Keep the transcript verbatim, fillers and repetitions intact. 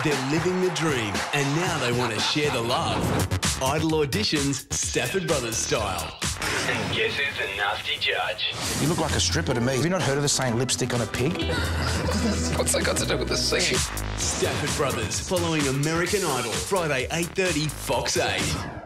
They're living the dream, and now they want to share the love. Idol auditions, Stafford Brothers style. And guess who's the nasty judge? You look like a stripper to me. Have you not heard of the saying lipstick on a pig? What's that got to do with the singing? Stafford Brothers, following American Idol, Friday eight thirty, Fox eight.